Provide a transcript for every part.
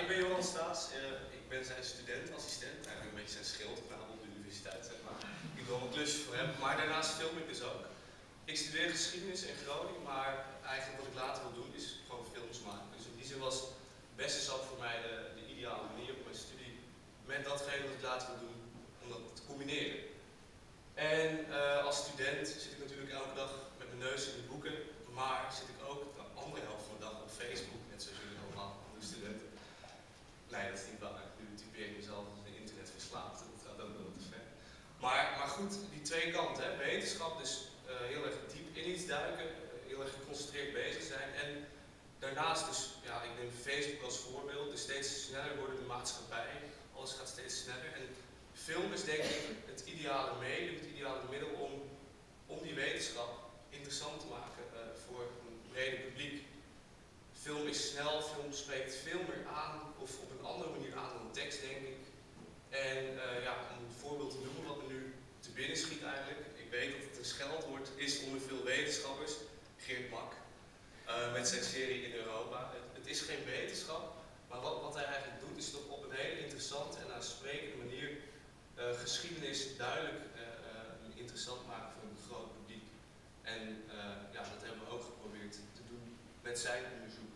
ben Johan Staes. Ik ben zijn studentassistent, eigenlijk een beetje zijn schildknaap op de universiteit, zeg maar. Ik doe allemaal klusjes voor hem, maar daarnaast film ik dus ook. Ik studeer geschiedenis in Groningen, maar eigenlijk wat ik later wil doen is gewoon films maken. Dus in die zin was Bessensap voor mij de ideale manier om mijn studie met datgene wat ik later wil doen, om dat te combineren. En als student zit ik natuurlijk elke dag met mijn neus in de boeken, maar zit ik ook de andere helft van de dag op Facebook, net zoals jullie allemaal, andere studenten. Nee, dat is niet waar. Nu typeer ik mezelf als een internetverslaafde, dat gaat ook wel te ver. Maar goed, die twee kanten, hè. Wetenschap, dus heel erg diep in iets duiken, heel erg geconcentreerd bezig zijn. En daarnaast dus, ja, ik neem Facebook als voorbeeld, dus steeds sneller worden de maatschappij, alles gaat steeds sneller. En film is denk ik het ideale medium, het ideale middel om die wetenschap interessant te maken voor een breder publiek. Film is snel, film spreekt veel meer aan, of op een andere manier aan dan tekst, denk ik. En ja, om een voorbeeld te noemen wat me nu te binnen schiet eigenlijk, ik weet dat het een scheldwoord is onder veel wetenschappers, Geert Mak, met zijn serie in Europa. Het is geen wetenschap, maar wat hij eigenlijk doet is toch op een hele interessante en aansprekende manier geschiedenis duidelijk interessant maken voor een groot publiek. En ja, dat hebben we ook geprobeerd te doen met zijn onderzoek.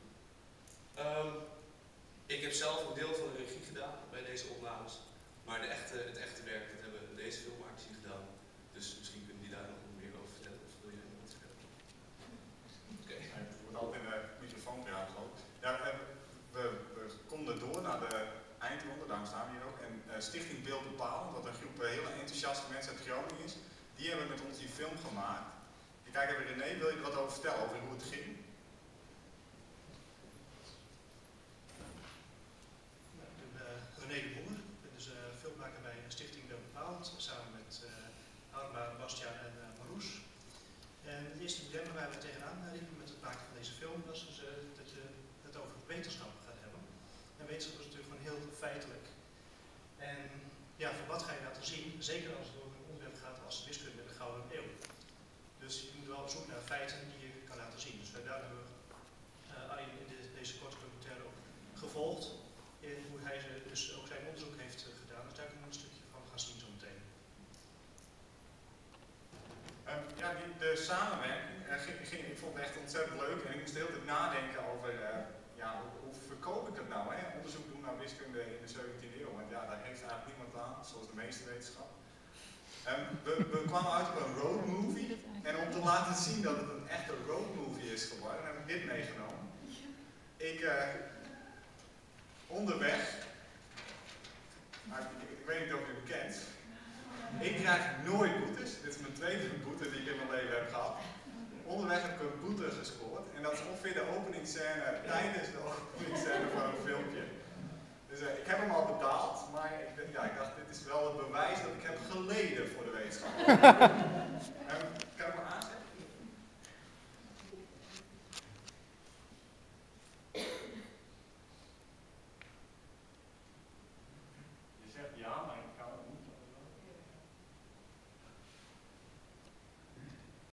Ik heb zelf een deel van de regie gedaan bij deze opnames, maar het echte werk dat hebben deze filmmakers hier gedaan. Dus misschien kunnen die daar nog meer over vertellen, of wil jij nog wat zeggen? Oké. Het wordt altijd in de microfoon gehouden ook. Ja, we konden door naar de eindronde, daarom staan we hier ook. En Stichting Beeld Bepalen, wat een groep hele enthousiaste mensen uit Groningen is, die hebben met ons die film gemaakt. Kijk even René, wil je er wat over vertellen, over hoe het ging? René de Boer, ik ben dus filmmaker bij Stichting Beeld Bepaald, samen met Harma, Bastiaan en Marroes. En het eerste dilemma waar we tegenaan liepen met het maken van deze film was dus, dat je het over wetenschap gaat hebben. En wetenschap is natuurlijk gewoon heel feitelijk. En ja, voor wat ga je laten zien, zeker als het over een onderwerp gaat als wiskunde en de Gouden Eeuw. Dus je moet wel op zoek naar feiten die je kan laten zien. Dus daar hebben we Arjen in deze korte documentaire ook gevolgd. In hoe hij dus ook zijn onderzoek heeft gedaan. Dus daar kunnen we een stukje van gaan zien zo meteen. Ja, de samenwerking, ik vond het echt ontzettend leuk en ik moest de hele tijd nadenken over ja, hoe verkoop ik het nou, hè? Onderzoek doen naar wiskunde in de 17e eeuw, want ja, daar heeft eigenlijk niemand aan, zoals de meeste wetenschap. We kwamen uit op een road movie en om te laten zien dat het een echte road movie is geworden, heb ik dit meegenomen. Onderweg, ik weet niet of u het kent, ik krijg nooit boetes. Dit is mijn tweede boete die ik in mijn leven heb gehad. Onderweg heb ik een boete gescoord en dat is ongeveer de openingsscène tijdens de openingsscène van een filmpje. Dus ik heb hem al betaald, maar ik dacht dit is wel het bewijs dat ik heb geleden voor de wetenschap.